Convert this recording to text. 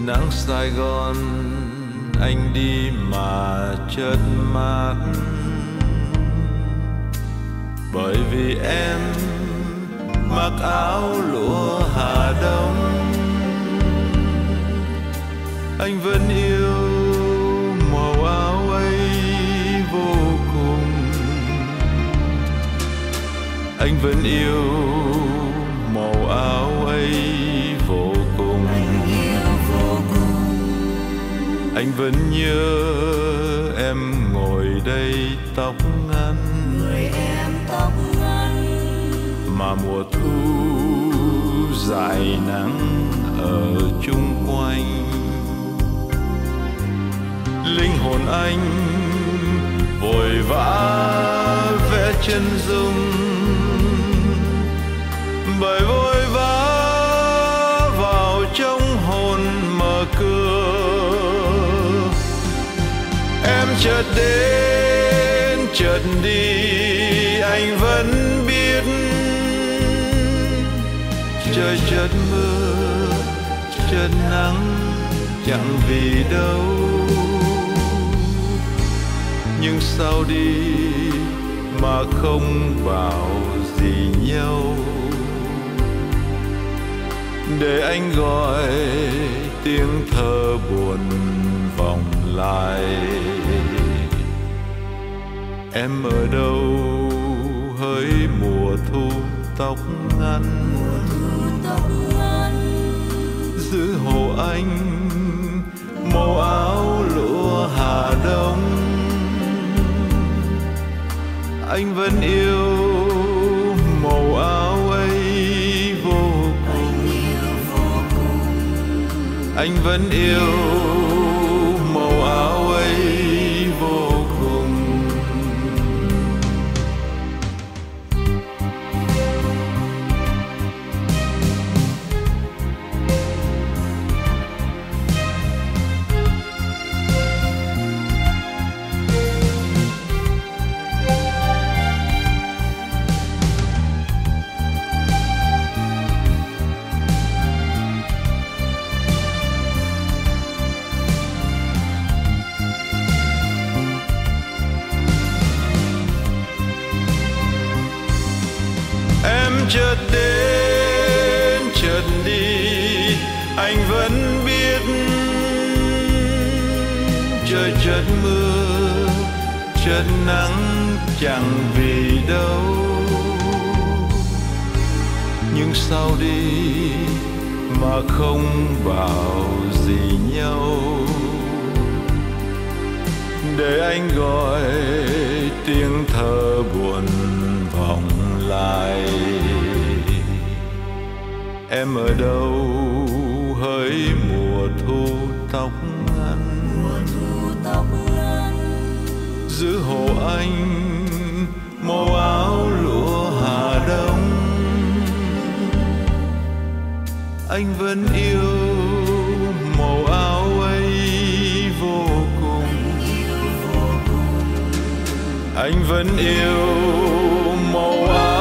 nắng Sài Gòn anh đi mà chợt mát, bởi vì em mặc áo lụa Hà Đông. Anh vẫn yêu màu áo ấy vô cùng, anh vẫn yêu màu áo ấy vô cùng. Anh vẫn nhớ em ngồi đây tóc ngắn, người em tóc ngắn, mà mùa thu dài nắng ở chung quanh. Linh hồn anh vội vã vẽ chân dung, bởi vội vã vào trong hồn mở cửa. Em chợt đến chợt đi, anh vẫn biết trời chợt mưa chợt nắng chẳng vì đâu. Nhưng sao đi mà không bảo gì nhau, để anh gọi tiếng thơ buồn vọng lại. Em ở đâu hỡi mùa thu tóc ngắn, giữa hồ anh màu áo lụa Hà Đông. Anh vẫn yêu màu áo ấy vô cùng, anh vẫn yêu màu áo ấy vô cùng. Chợt đến chợt đi, anh vẫn biết trời chợt mưa chợt nắng chẳng vì đâu. Nhưng sao đi mà không bảo gì nhau, để anh gọi tiếng thơ buồn vọng lại. Em ở đâu hỡi mùa thu tóc ngắn, giữa hồ anh màu áo lụa Hà Đông. Anh vẫn yêu màu áo ấy vô cùng, anh vẫn yêu màu áo